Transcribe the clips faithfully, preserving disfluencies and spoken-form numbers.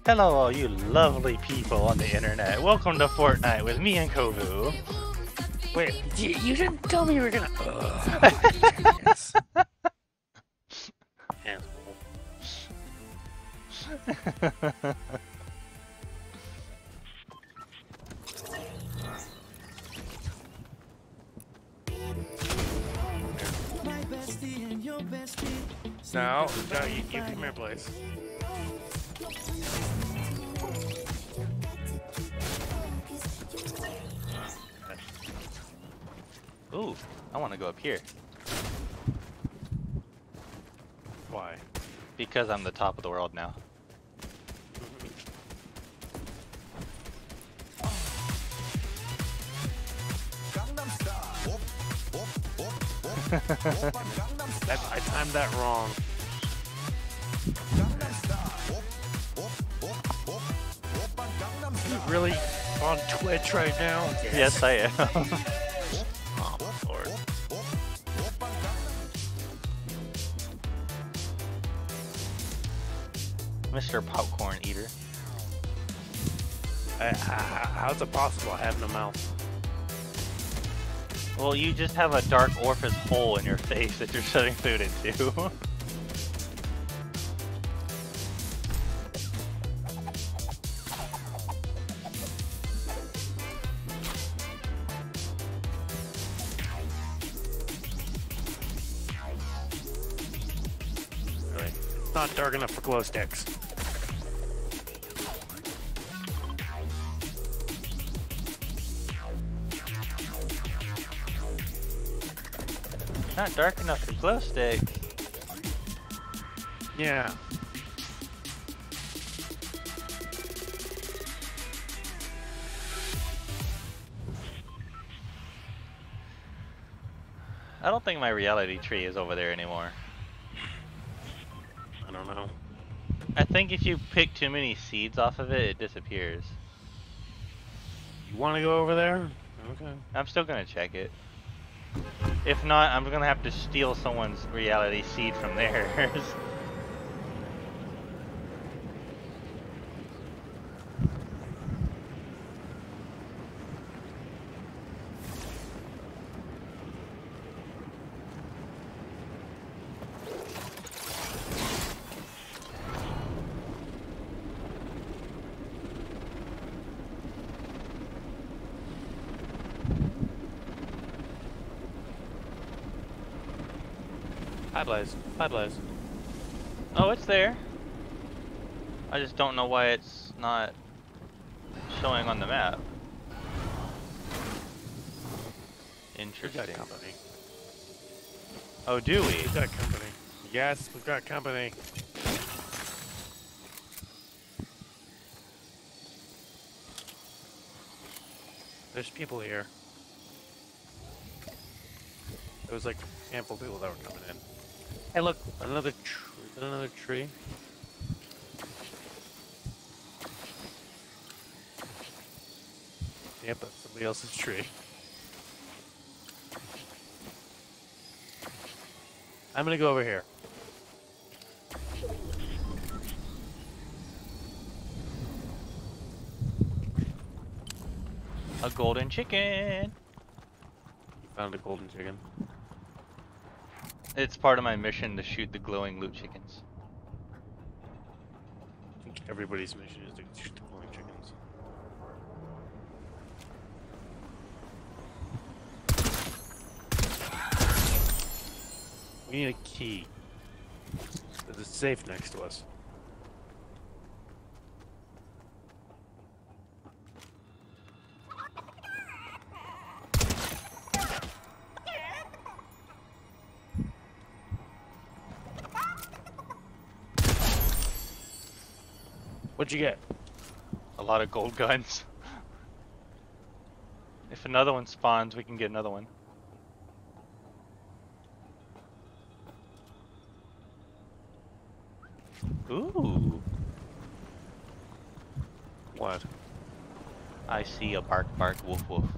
Hello, all you lovely people on the internet. Welcome to Fortnite with me and Kovu. Wait, you, you didn't tell me you were gonna. Ugh, yes. No, no, you, you come here, Blaze. Ooh, I want to go up here. Why? Because I'm the top of the world now. That, I timed that wrong. You really on Twitch right now? Yes, I am. Oh, Lord. Mister Popcorn Eater. Uh, how's it possible I have no mouth? Well, you just have a dark orifice hole in your face that you're shoving food into. Really? It's not dark enough for glow sticks. Not dark enough for glow sticks. Yeah. I don't think my reality tree is over there anymore. I don't know. I think if you pick too many seeds off of it, it disappears. You want to go over there? Okay. I'm still gonna check it. If not, I'm gonna have to steal someone's reality seed from theirs. Hi, Blaze. Hi, Blaze. Oh, it's there. I just don't know why it's not showing on the map. We've Interesting. got company. Oh, do we? We've got company. Yes, we've got company. There's people here. There was like a handful of people that were coming in. Hey, look, another tree. Another tree. Yep, that's somebody else's tree. I'm gonna go over here. A golden chicken. Found a golden chicken. It's part of my mission to shoot the glowing loot chickens. I think everybody's mission is to shoot the glowing chickens. We need a key. There's a safe next to us. What'd you get? A lot of gold guns. If another one spawns, we can get another one. Ooh. What? I see a bark bark woof woof.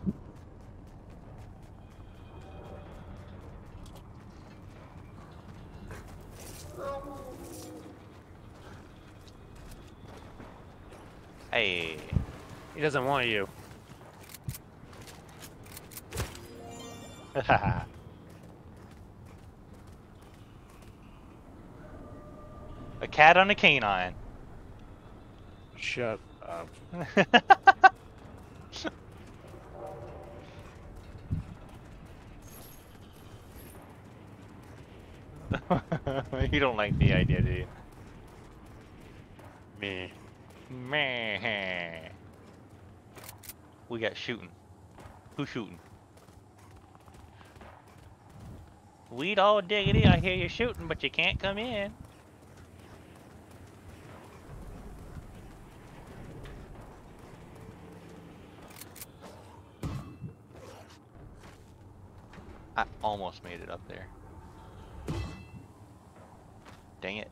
Hey. He doesn't want you. A cat on a canine. Shut up. You don't like the idea, do you? Me. Meh. We got shooting. Who's shooting? Weed all diggity, I hear you shooting, but you can't come in. I almost made it up there. Dang it.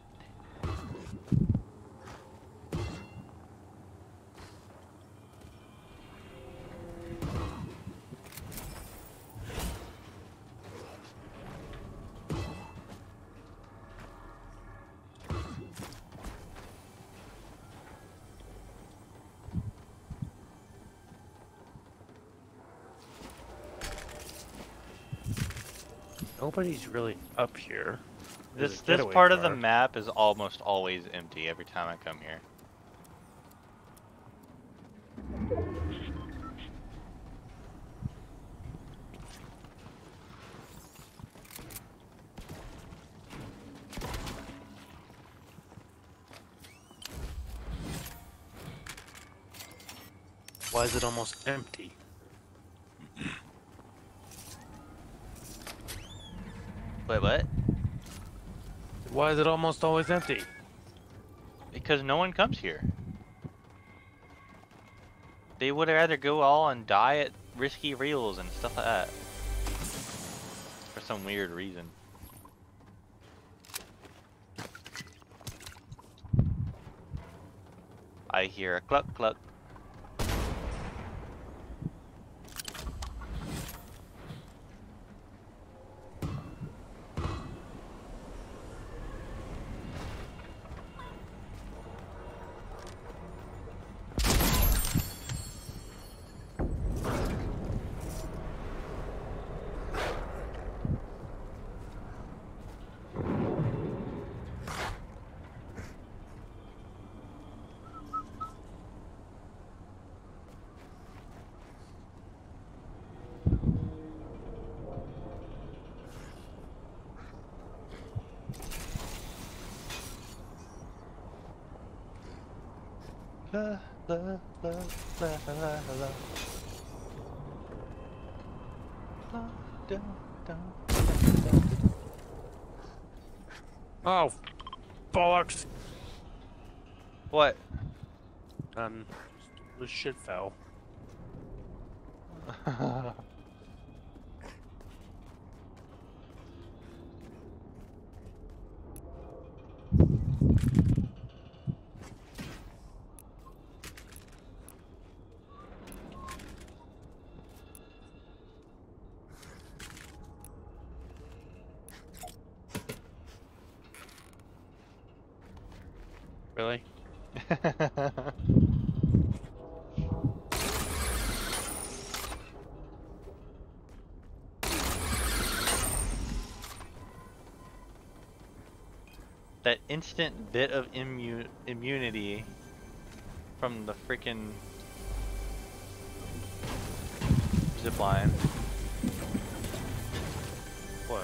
Nobody's really up here. There's This a this getaway part of the car. map is almost always empty every time I come here. Why is it almost empty? Wait, what? Why is it almost always empty? Because no one comes here. They would rather go all and die at risky reels and stuff like that. For some weird reason. I hear a cluck cluck. La, la, la, la, la, la, la. La, da, da, da, da. Oh, bollocks! What? Um, this shit fell. Really? That instant bit of immu immunity from the freaking zipline. What?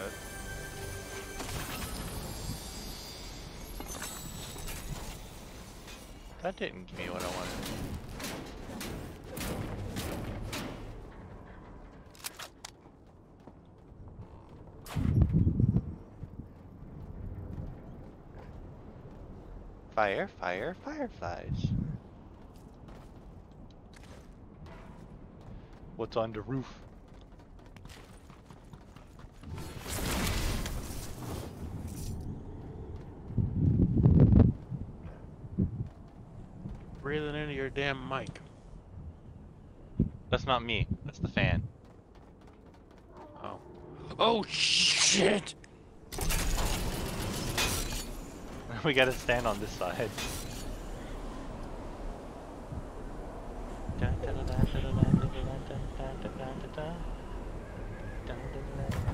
That didn't give me what I wanted. Fire, fire, fireflies. What's on the roof? Breathing into your damn mic. That's not me. That's the fan. Oh. Oh shit! We gotta stand on this side. dun, dun, dun, dun.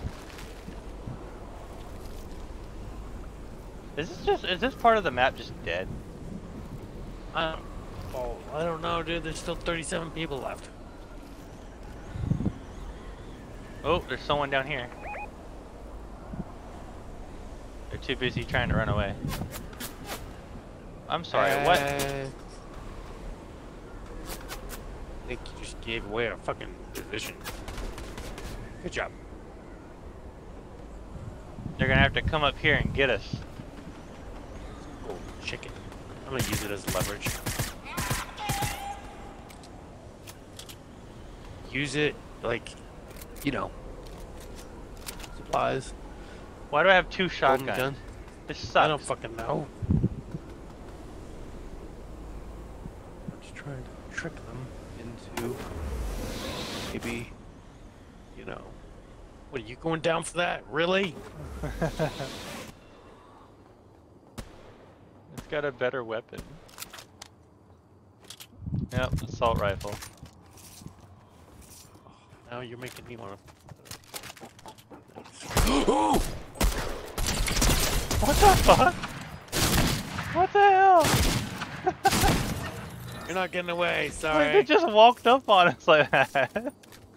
Is this just, is this part of the map just dead? I don't, oh, I don't know, dude. There's still thirty-seven people left. Oh, there's someone down here. They're too busy trying to run away. I'm sorry, uh, what? I think you just gave away our fucking position. Good job. They're gonna have to come up here and get us. Oh, chicken. I'm gonna use it as leverage. Use it like, you know, supplies. Why do I have two Golden shotguns? gun. This sucks. I don't fucking know. I'm just trying to trick them into maybe, you know. What, are you going down for that? Really? It's got a better weapon. Yep, assault rifle. Now you're making me want to. What the fuck? What the hell? You're not getting away, Like sorry. they just walked up on us like that.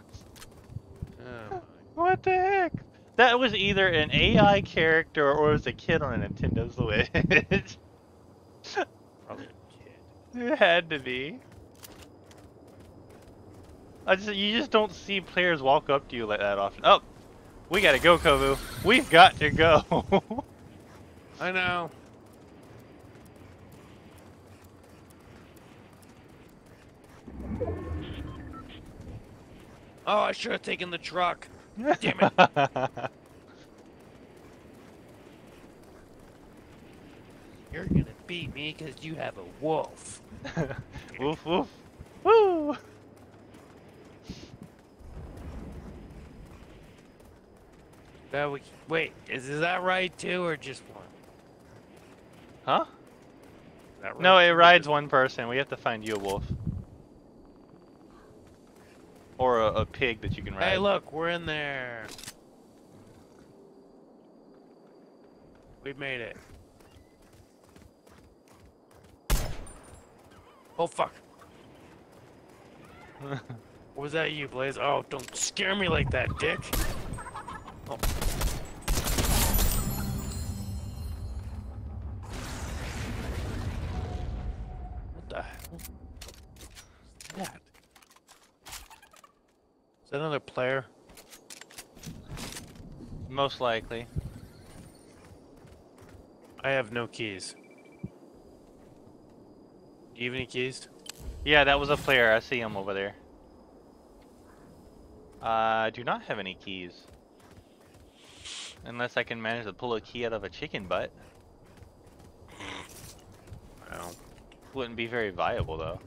Oh, What the heck? That was either an A I character or it was a kid on a Nintendo Switch. probably a kid. It had to be. I just, you just don't see players walk up to you like that often. Oh, we gotta go, Kovu. We've got to go. I know. Oh, I should have taken the truck. Damn it. You're gonna beat me because you have a wolf. Woof woof. Woo! That we, wait, is, is that right too, or just one? Huh? Is that right No, it too, or rides just- one person. We have to find you a wolf. Or a, a pig that you can ride. Hey, look, we're in there. We made it. Oh, fuck. Was that you, Blaze? Oh, don't scare me like that, dick. Oh. What the hell? What's that? Is that another player? Most likely. I have no keys. Do you have any keys? Yeah, that was a player. I see him over there. Uh, I do not have any keys. Unless I can manage to pull a key out of a chicken butt. Well, Wouldn't be very viable, though.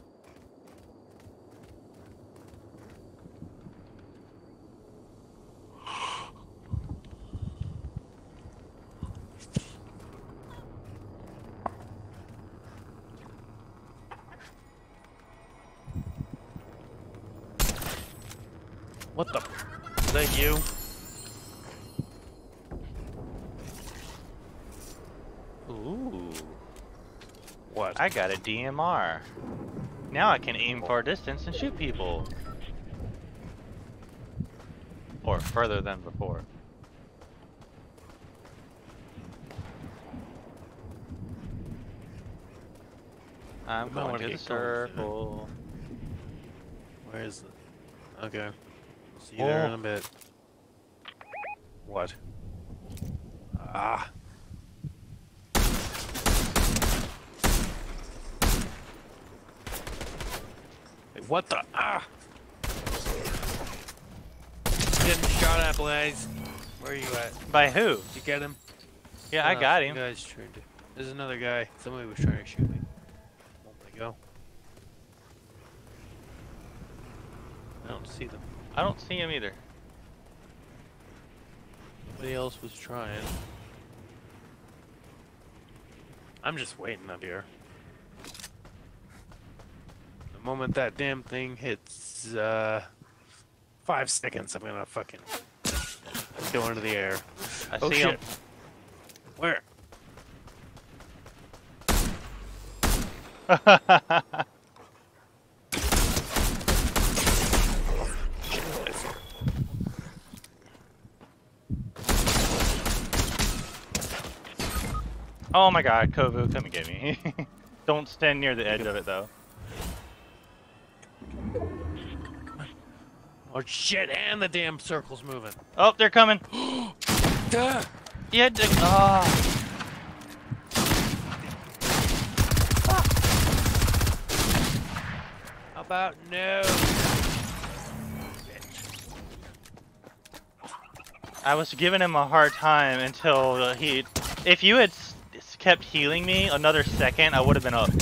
what the? Is that you? Ooh. What? I got a D M R. Now I can aim far distance and shoot people. Or further than before. I'm We might going wanna to the get going soon. circle. Where is it? Okay. See you there in a bit. What? Ah. Hey, what the? Ah! Getting shot at, Blaze. Where are you at? By who? Did you get him? Yeah, I Uh, got some him. Guys trying to... There's another guy. Somebody was trying to shoot me. Won't they go? I don't see them. I don't see him either. Somebody else was trying. I'm just waiting up here. The moment that damn thing hits, uh, five seconds, I'm gonna fucking go into the air. I Oh see shit. him. Where? Oh my god, Kovu, come and get me. Don't stand near the edge of it though. Oh shit, and the damn circle's moving. Oh, they're coming. Duh. Yeah, d- oh. How about no? I was giving him a hard time until he... If you had s kept healing me another second, I would have been up.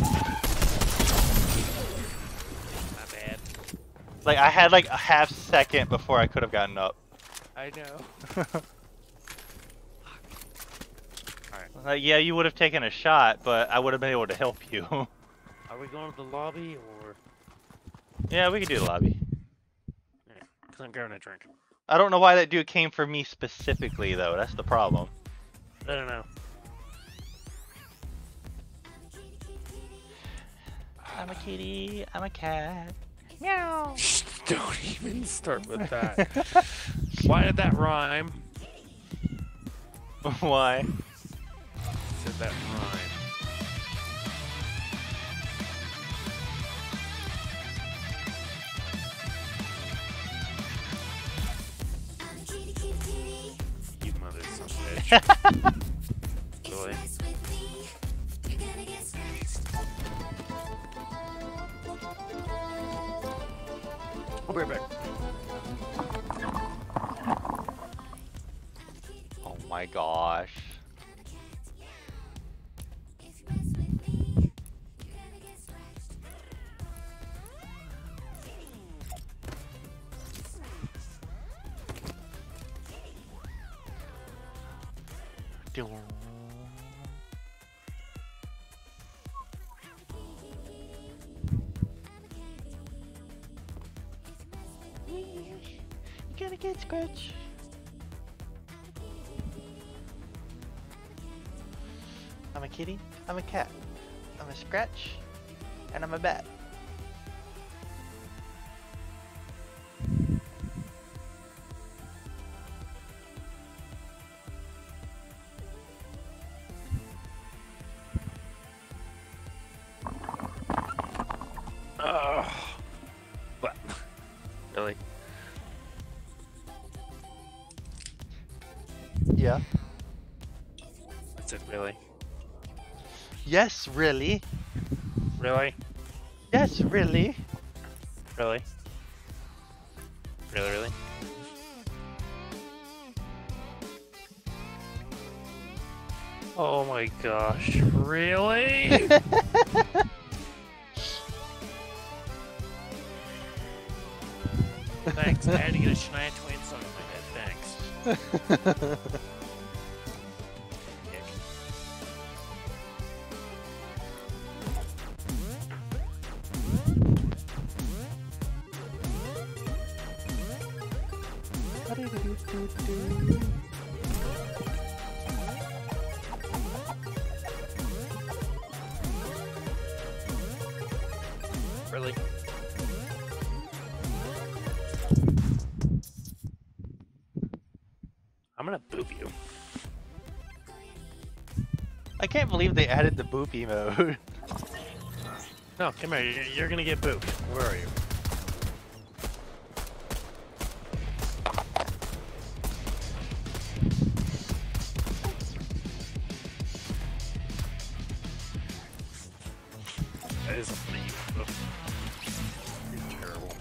My bad. Like, I had like a half second before I could have gotten up. I know. Like, yeah, you would have taken a shot, but I would have been able to help you. Are we going to the lobby or? Yeah, we could do the lobby. Yeah, cause I'm grabbing a drink. I don't know why that dude came for me specifically, though. That's the problem. I don't know. I'm a kitty. I'm a cat. Meow. Don't even start with that. Why did that rhyme? Why? Said that rhyme. You mother son of a bitch. Really? I'll be right back. Oh my gosh. You gotta get scratch. I'm a kitty, I'm a cat, I'm a scratch, and I'm a bat. Ugh. What? Really? Yeah. That's it, really? Yes, really? Really? Yes, really? Really? Really, really? Oh my gosh, really? Thanks, I had to get a Shania Twain song in my head, thanks. Dick. Really? I'm gonna boop you. I can't believe they added the boopy mode. No, come here. You're, you're gonna get booped. Where are you? That is funny. You're terrible.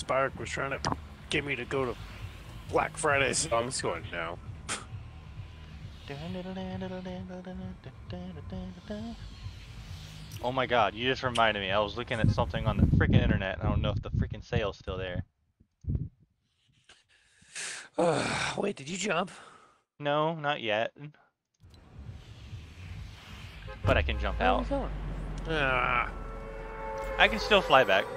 Spark was trying to get me to go to Black Friday, so I'm just going no. Oh my god, you just reminded me. I was looking at something on the freaking internet. I don't know if the freaking sale's still there. Uh, wait, did you jump? No, not yet. But I can jump Where are out. we going? Ah. I can still fly back.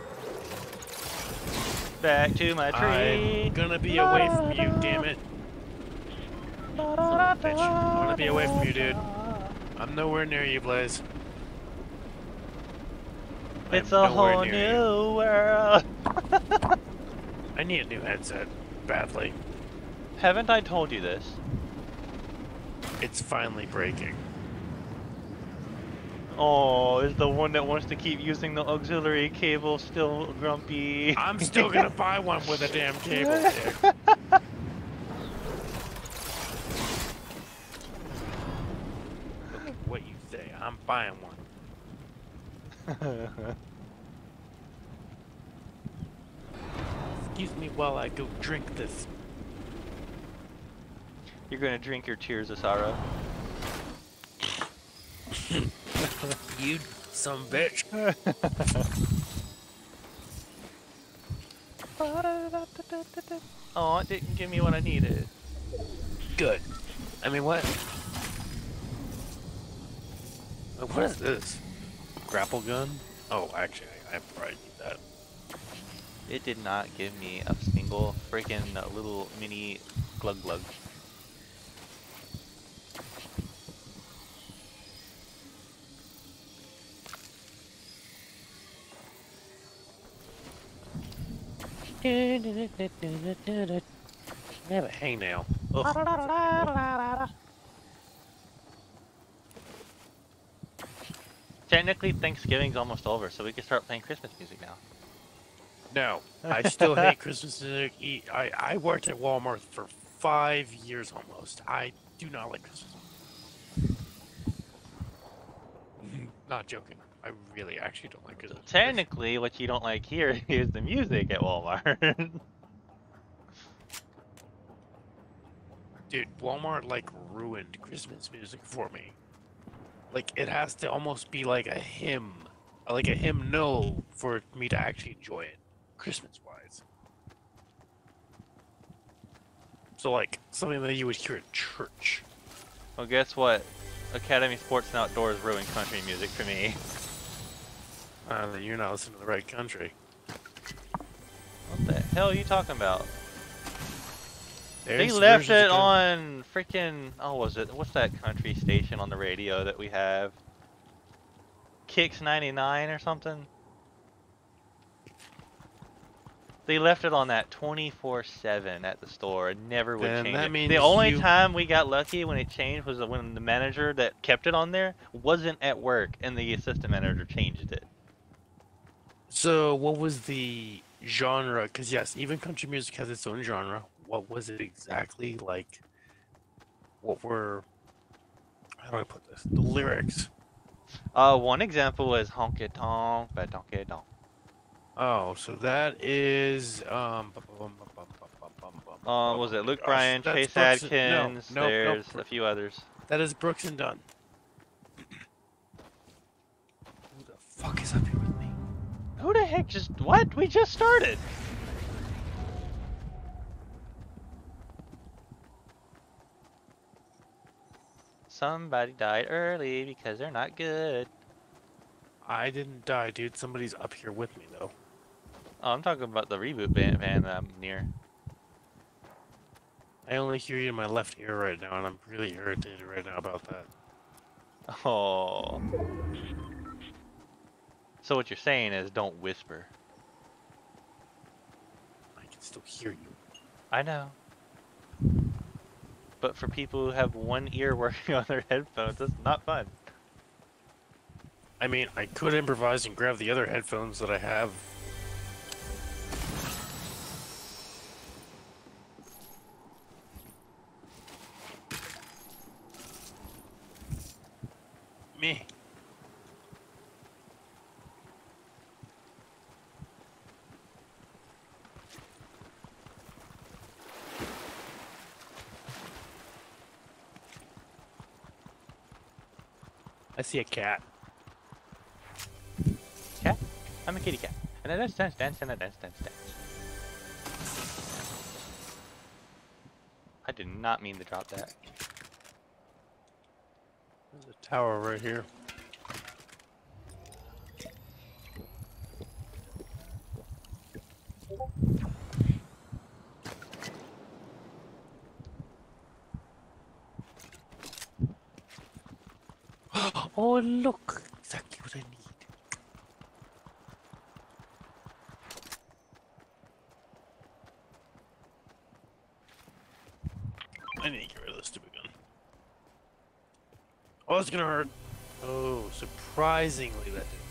Back to my tree. I'm gonna be away from you, damn it. Son of a bitch. I'm gonna be away from you, dude. I'm nowhere near you, Blaze. It's I'm a whole near new you. world. I need a new headset badly. Haven't I told you this? It's finally breaking. Oh, is the one that wants to keep using the auxiliary cable still grumpy? I'm still gonna buy one with a damn cable, dude. Look at what you say. I'm buying one. Excuse me while I go drink this. You're gonna drink your tears of sorrow. You some bitch. Oh, it didn't give me what I needed. Good. I mean, what? What is this? Grapple gun? Oh, actually, I probably need that. It did not give me a single freaking little mini glug glug. I have a hangnail. Ugh. Technically, Thanksgiving's almost over, so we can start playing Christmas music now. No, I still hate Christmas music. I, I worked at Walmart for five years almost. I do not like Christmas music. Not joking. I really actually don't like Christmas music. Technically, what you don't like here is the music at Walmart. Dude, Walmart like ruined Christmas music for me. Like, it has to almost be like a hymn, like a hymnal for me to actually enjoy it, Christmas-wise. So, like, something that you would hear at church. Well, guess what? Academy Sports and Outdoors ruined country music for me. Uh, then you're not listening to the right country. What the hell are you talking about? There's They left versions it of- on freaking, oh, was it, what's that country station on the radio that we have? Kicks ninety-nine or something? They left it on that twenty-four seven at the store and never would Then change that it. means The only you- time we got lucky when it changed was when the manager that kept it on there wasn't at work and the assistant manager changed it. So, what was the genre? Because, yes, even country music has its own genre. What was it exactly? Like, what were, how do I put this? The lyrics. Uh, one example was Honky Tonk by Donkey Donk. Oh, so that is, um, Um, was it Luke gosh, Bryan, that's Chase Brooks and- no, Adkins? no, no, There's Bro- a few others. that is Brooks and Dunn. Who the fuck is up here with me? Who the heck just, what? We just started! Somebody died early because they're not good. I didn't die, dude. Somebody's up here with me, though. Oh, I'm talking about the reboot van, van that I'm near. I only hear you in my left ear right now, and I'm really irritated right now about that. Oh. So what you're saying is don't whisper. I can still hear you. I know. But for people who have one ear working on their headphones, it's not fun. I mean, I could improvise and grab the other headphones that I have. Me. see a cat. Cat? I'm a kitty cat. And I dance, dance, dance, and I dance, dance, dance. I did not mean to drop that. There's a tower right here. Oh, look! Exactly what I need. I need to get rid of this stupid gun. Oh, it's gonna hurt. Oh, surprisingly that didn't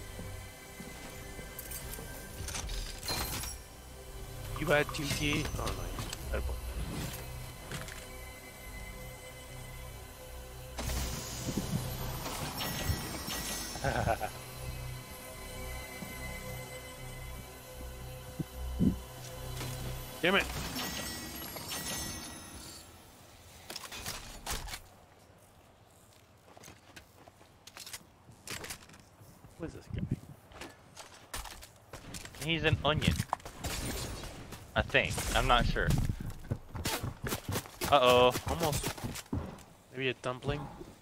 hurt. You had two T? Oh, nice. That Damn it! What is this guy? He's an onion. I think. I'm not sure. Uh-oh. Almost. Maybe a dumpling?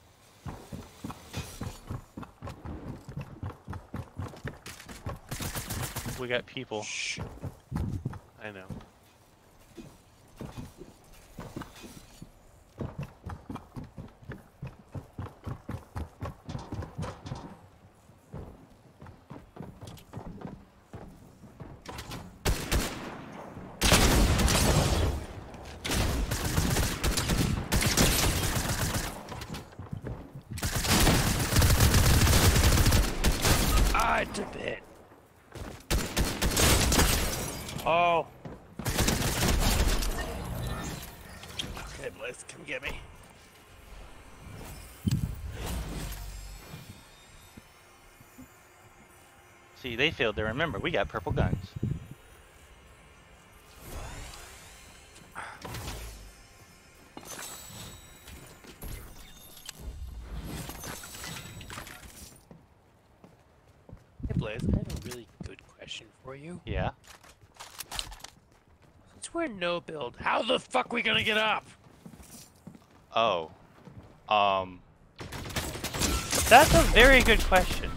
We got people. Shh. I know. I took the hit. Oh. Okay, Blaze, come get me. See, they failed to remember. We got purple guns. Hey, Blaze, I have a really good question for you. Yeah. Since we're no build, how the fuck we gonna get up? Oh. Um. That's a very good question.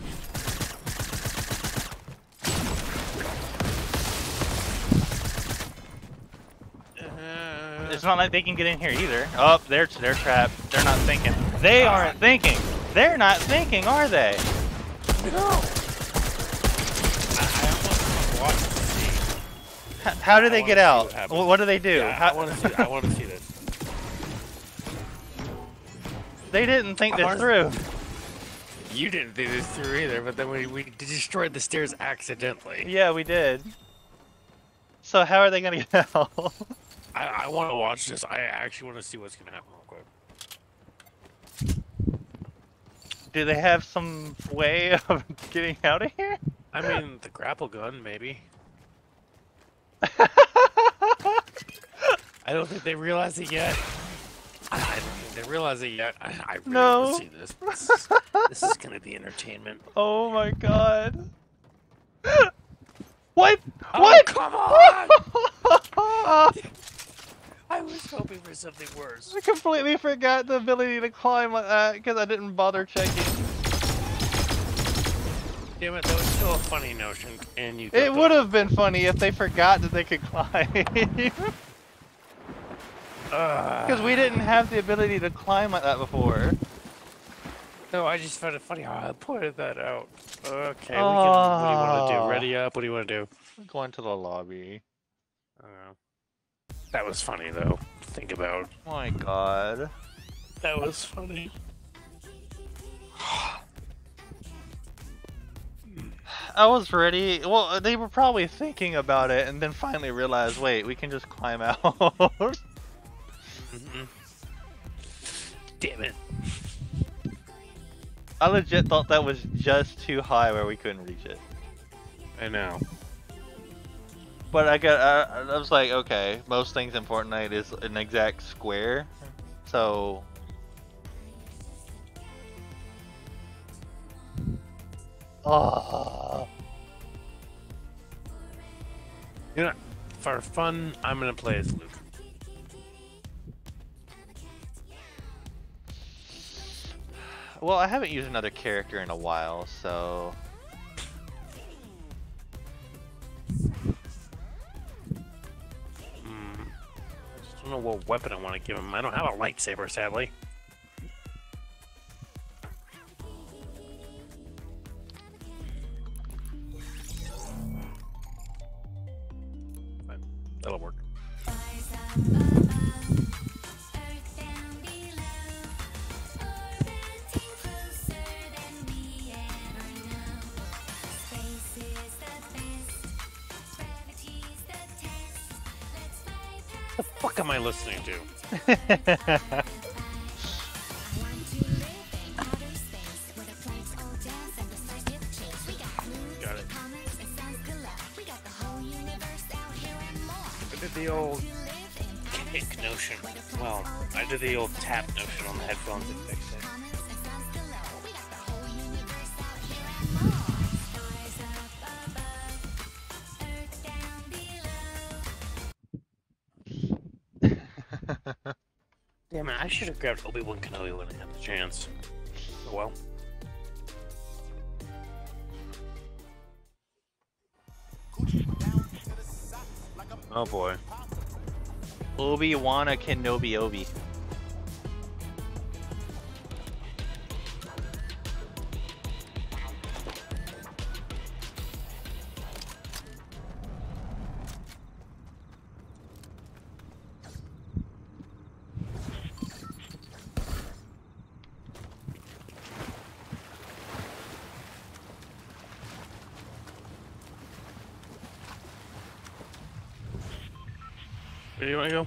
Uh, It's not like they can get in here either. Oh, they're they're trapped. They're not thinking. They aren't thinking. They're not thinking, are they? no. I, I almost want to see. H how do I they wanna get see out? what happens. Wh what do they do? Yeah, How I want to see. I want to see this. they didn't think I this wanna- through. You didn't think this through either, but then we we destroyed the stairs accidentally. Yeah, we did. So how are they gonna get out? I I want to watch this. I actually want to see what's gonna happen real quick. Do they have some way of getting out of here? I mean, the grapple gun, maybe. I don't think they realize it yet. I I don't think they realize it yet. I, I really No. want to see this. This is, this is gonna be entertainment. Oh my god. What? Oh, What? come on! I was hoping for something worse. I completely forgot the ability to climb like that because I didn't bother checking. Damn it, that was still a funny notion, and you. It would have been funny if they forgot that they could climb. Because we didn't have the ability to climb like that before. No, I just found it funny how I pointed that out. Okay, we can, Oh. what do you want to do? Ready up? What do you want to do? Going to the lobby. I don't know. That was funny though. To think about. Oh my god. That was funny. I was ready. Well, they were probably thinking about it and then finally realized, wait, we can just climb out. Mm-mm. Damn it. I legit thought that was just too high where we couldn't reach it. I know. But I got, I, I was like, okay, most things in Fortnite is an exact square, so Oh. You know, for fun, I'm gonna play as Luke. Well, I haven't used another character in a while, so... Hmm. I just don't know what weapon I want to give him. I don't have a lightsaber, sadly. Fine. That'll work. What the fuck am I listening to? Got it. I did the old kick notion. Well, I did the old tap notion on the headphones and fixed it. Damn it, I should have grabbed Obi-Wan Kenobi when I had the chance. Oh well. Oh boy. Obi-Wan Kenobi Obi. Where do you want to go?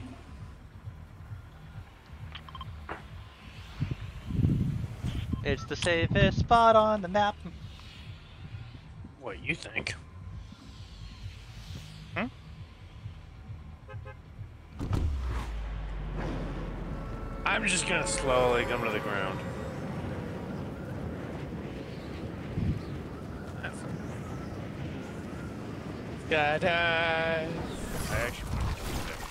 It's the safest spot on the map. What you think? Hmm? I'm just gonna slowly come to the ground. Skydive. I actually want to do that.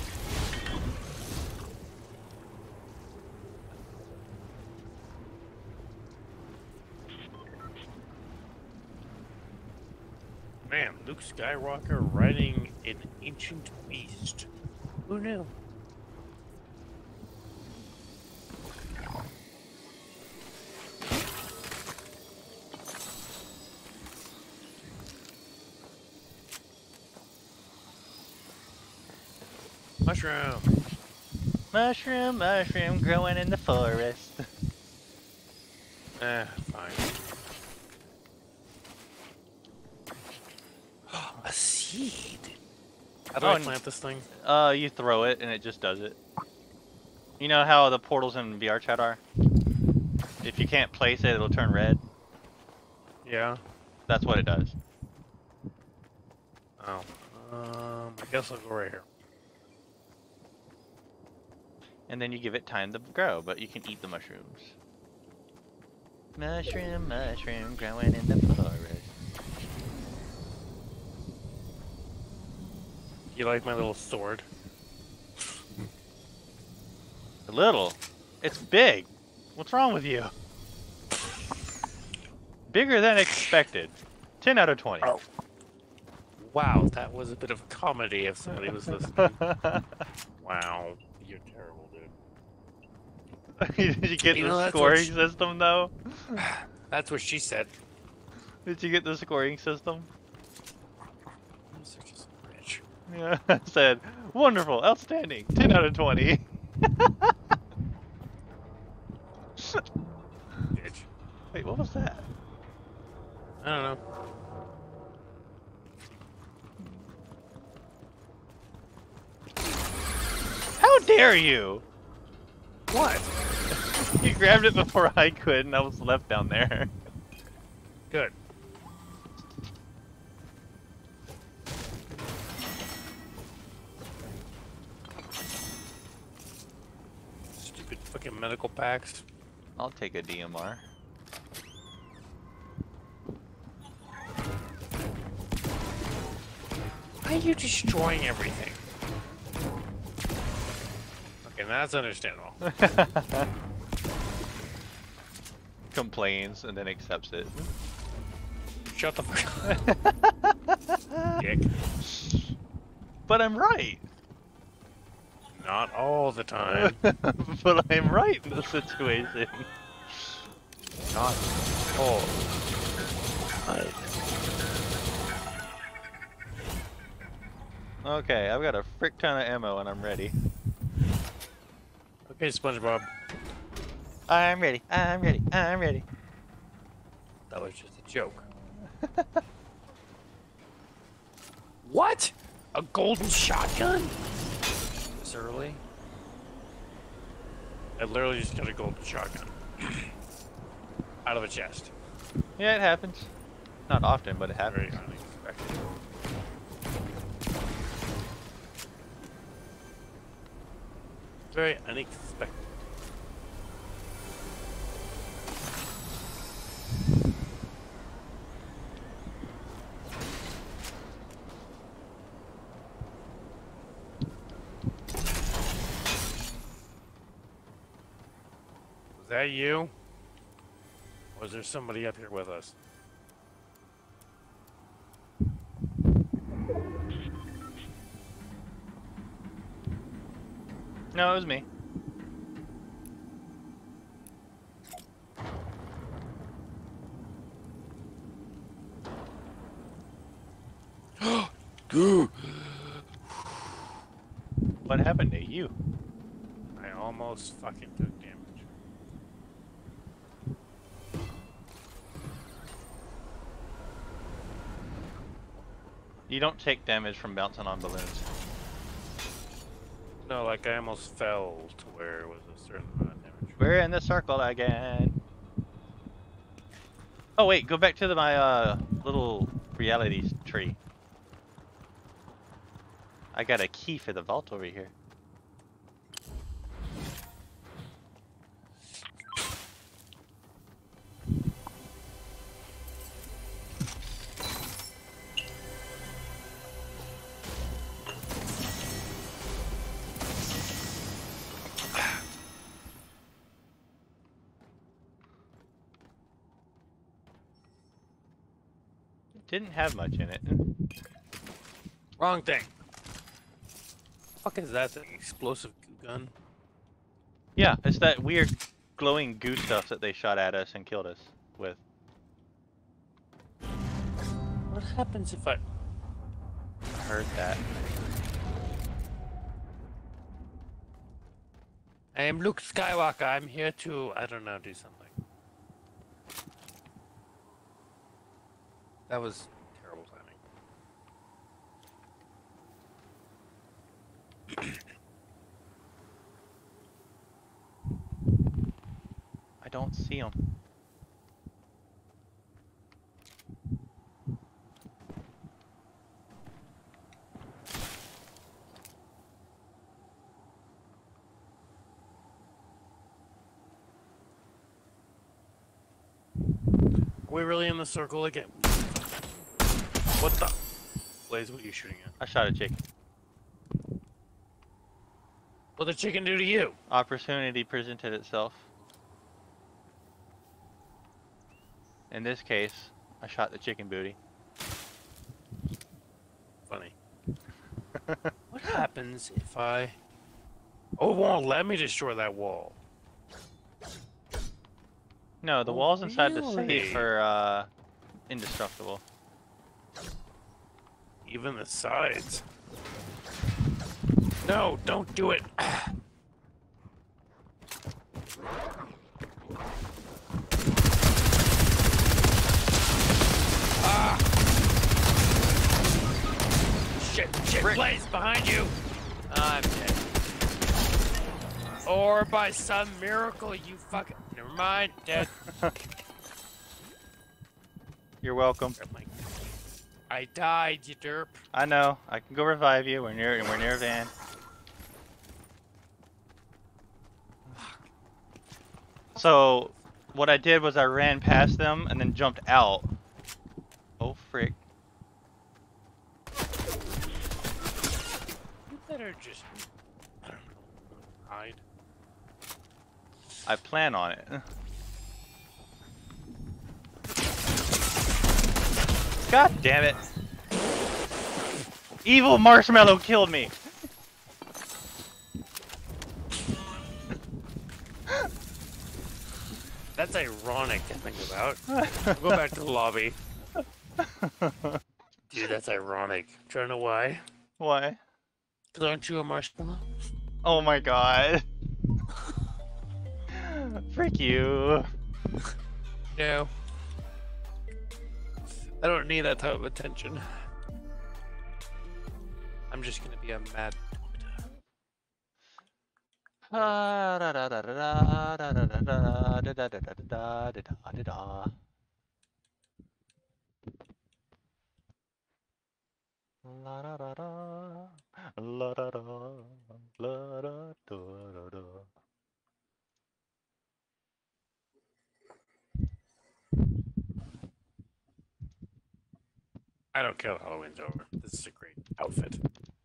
Man, Luke Skywalker riding an ancient beast. Who knew? Mushroom. Mushroom, mushroom growing in the forest. Eh, fine. A seed. How do Oh, I and- plant this thing? Uh, you throw it and it just does it. You know how the portals in V R chat are? If you can't place it, it'll turn red. Yeah. That's what it does. Oh. Um, I guess I'll go right here. And then you give it time to grow, but you can eat the mushrooms. Mushroom, mushroom growing in the forest. You like my little sword? A little. It's big. What's wrong with you? Bigger than expected. ten out of twenty. Oh. Wow, that was a bit of comedy if somebody was listening. Wow. You're terrible, dude. Did you get You the know, that's what scoring she- system though? That's what she said. Did you get the scoring system? I'm such a bitch. Yeah, I said, wonderful, outstanding, ten out of twenty. Bitch. Wait, what was that? I don't know. How dare you? What? You grabbed it before I could and I was left down there. Good. Stupid fucking medical packs. I'll take a D M R. are you destroying everything? Okay, that's understandable. Complains and then accepts it. Shut the fuck up. Dick. But I'm right. Not all the time. But I'm right in the situation. Not all. Right. Okay, I've got a frick ton of ammo and I'm ready. Okay, SpongeBob. I'm ready. I'm ready. I'm ready. That was just a joke. What? A golden shotgun? This early? I literally just got a golden shotgun. Out of a chest. Yeah, it happens. Not often, but it Very happens. unexpected. Very unexpected. Was that you? Or is there somebody up here with us? No, it was me. What happened to you? I almost fucking took damage. You don't take damage from bouncing on balloons. No, like I almost fell to where it was a certain amount of damage. We're in the circle again. Oh wait, go back to the, my uh, little reality tree. I got a key for the vault over here. Didn't have much in it. Wrong thing. Fuck is that? An explosive goo gun? Yeah, it's that weird glowing goo stuff that they shot at us and killed us with. What happens if I... I heard that. I am Luke Skywalker. I'm here to, I don't know, do something. That was terrible timing. I don't see them. Are we really in the circle again? What the? Blaze, what are you shooting at? I shot a chicken. What did the chicken do to you? Opportunity presented itself. In this case, I shot the chicken booty. Funny. What happens if I... Oh, it won't let me destroy that wall. No, the Oh, walls inside the really? safe are uh, indestructible. Even the sides. No, don't do it. Ah! Shit, shit, Frick. Blaze, behind you! I'm dead. Or by some miracle, you fucking... Never mind, dead. You're welcome. I died, you derp. I know. I can go revive you. We're near. We're near a van. So, what I did was I ran past them and then jumped out. Oh frick! I plan on it. God damn it! Evil marshmallow killed me! That's ironic to think about. Go back to the lobby. Dude, that's ironic. Do you know why? Why? Because aren't you a marshmallow? Oh my god. Frick you. No. I don't need that type of attention. I'm just gonna be a mad La da da da, la da da, la da da da. I don't care if Halloween's over. This is a great outfit.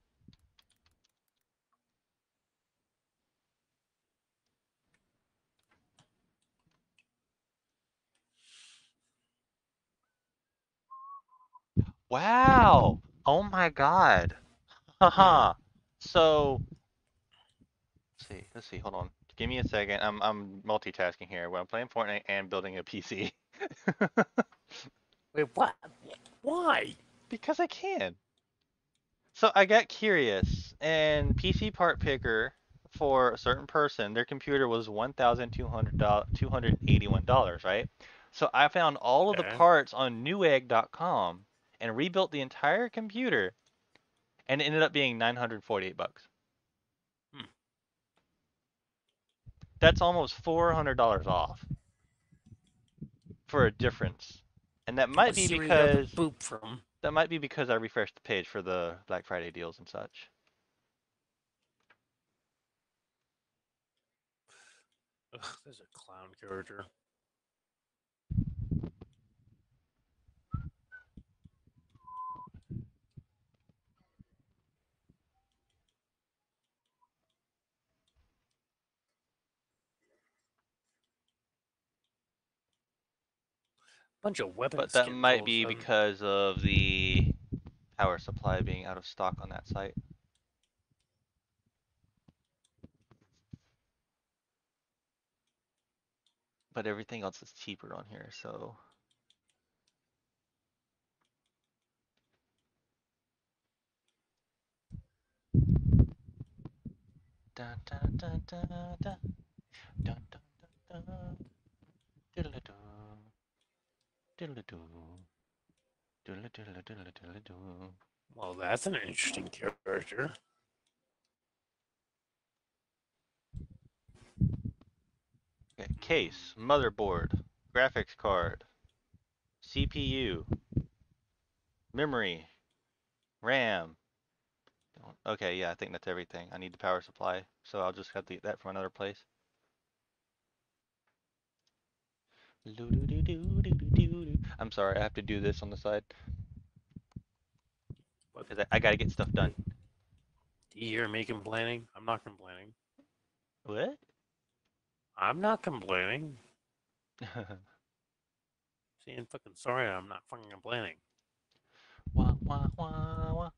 Wow! Oh my god. Hmm. Haha. So, let's see, let's see, hold on. Give me a second. I'm I'm multitasking here. Where I'm playing Fortnite and building a P C. Wait, what? Why? Because I can. So I got curious, and P C part picker for a certain person, their computer was one thousand two hundred two hundred eighty-one dollars, right? So I found all of the Okay. parts on newegg dot com and rebuilt the entire computer, and it ended up being nine hundred forty-eight bucks. Hmm. That's almost four hundred dollars off for a difference. And that might Let's be see where you got the because boop from. that might be because I refreshed the page for the Black Friday deals and such. Ugh, there's a clown character. Bunch of weapon But that skins all might of a be sudden. because of the power supply being out of stock on that site. But everything else is cheaper on here, so. Dun, dun, dun, dun, dun. Dun, dun, dun, dun. Diddle-a-doo. Diddle-a-doo. Diddle-a-diddle-a, diddle-a-diddle-a-doo. Well, that's an interesting character. Okay, case, motherboard, graphics card, C P U, memory, RAM. Okay, yeah, I think that's everything. I need the power supply, so I'll just have to get that from another place. I'm sorry, I have to do this on the side. Because I, I gotta get stuff done. Do you hear me complaining? I'm not complaining. What? I'm not complaining. Saying fucking sorry, I'm not fucking complaining. Wah, wah, wah, wah.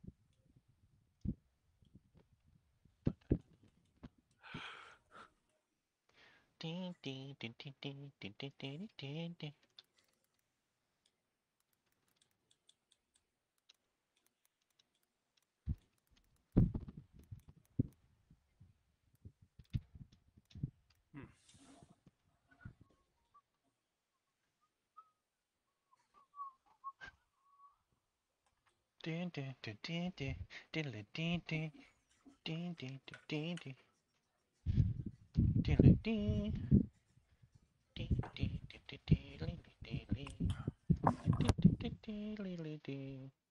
Ding, ding, ding, ding, ding, ding, ding, ding, ding, ding. Hmm. Ding, ding, ding, ding, ding, diddle, ding, ding, ding, ding, ding, ding, diddle, ding, ding, ding, ding, ding, ding, ding, ding, ding, ding, ding, ding, ding, ding.